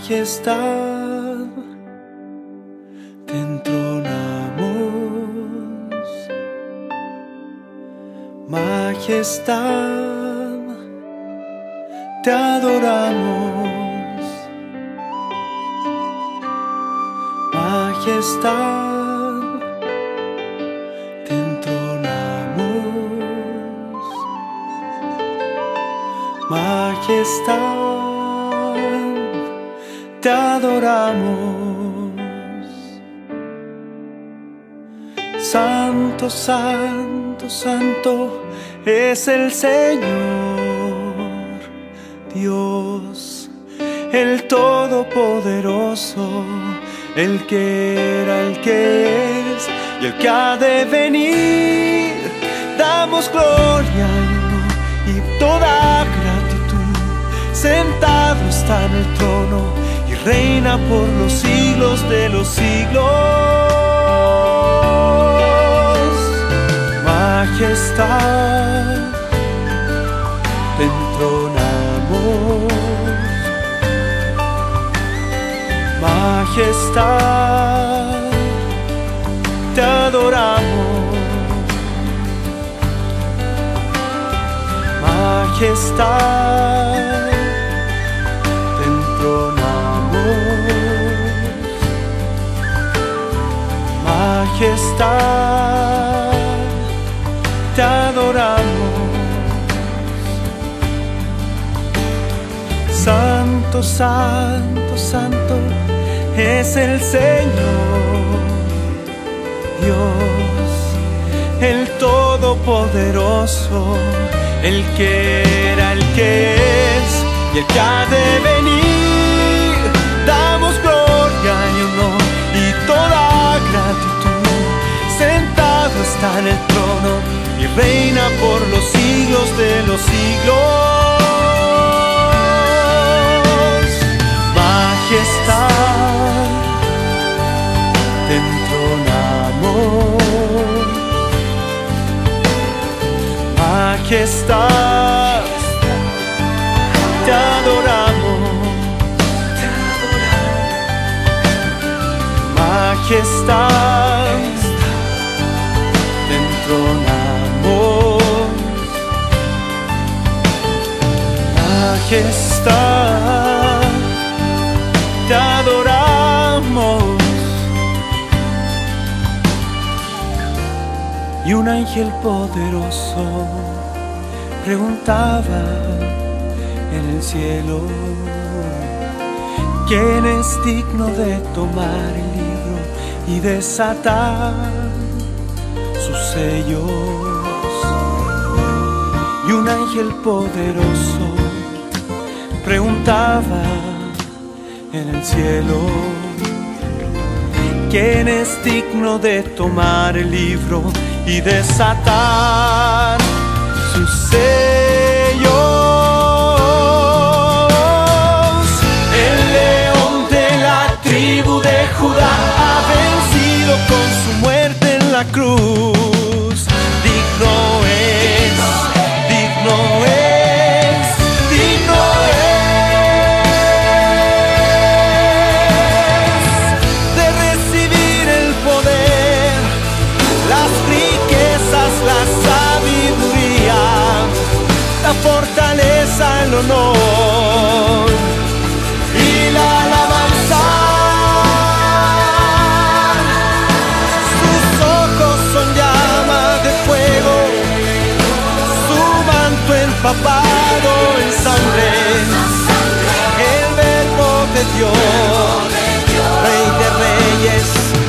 majestad te entronamos, majestad te adoramos, majestad te entronamos, majestad te adoramos. Santo, santo, santo es el Señor, Dios, el Todopoderoso, el que era, el que es y el que ha de venir. Damos gloria y toda gratitud. Sentado está en el trono y reina por los siglos de los siglos. Majestad te entronamos, majestad te adoramos, majestad te entronamos, majestad te adoramos. Santo, santo, santo es el Señor, Dios, el Todopoderoso, el que era, el que es y el que ha de venir. Damos gloria y honor y toda gratitud. Sentado está en el trono y reina por los siglos de los siglos. Majestad te entronamos, majestad te adoramos, majestad te entronamos, majestad te adoramos. Y un ángel poderoso preguntaba en el cielo: ¿quién es digno de tomar el libro y desatar sus sellos? Y un ángel poderoso preguntaba en el cielo: ¿quién es digno de tomar el libro y desatar sus sellos? El león de la tribu de Judá ha vencido con su muerte en la cruz. Digno es, digno es, digno es de recibir el poder, las riquezas, la sabiduría, la fortaleza, el honor y la alabanza. Sus ojos son llama de fuego, su manto empapado en sangre. El verbo de Dios, Rey de reyes,